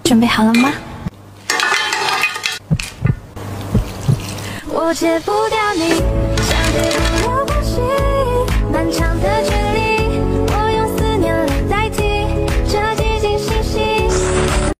准备好了吗？我戒不掉你，想戒不了。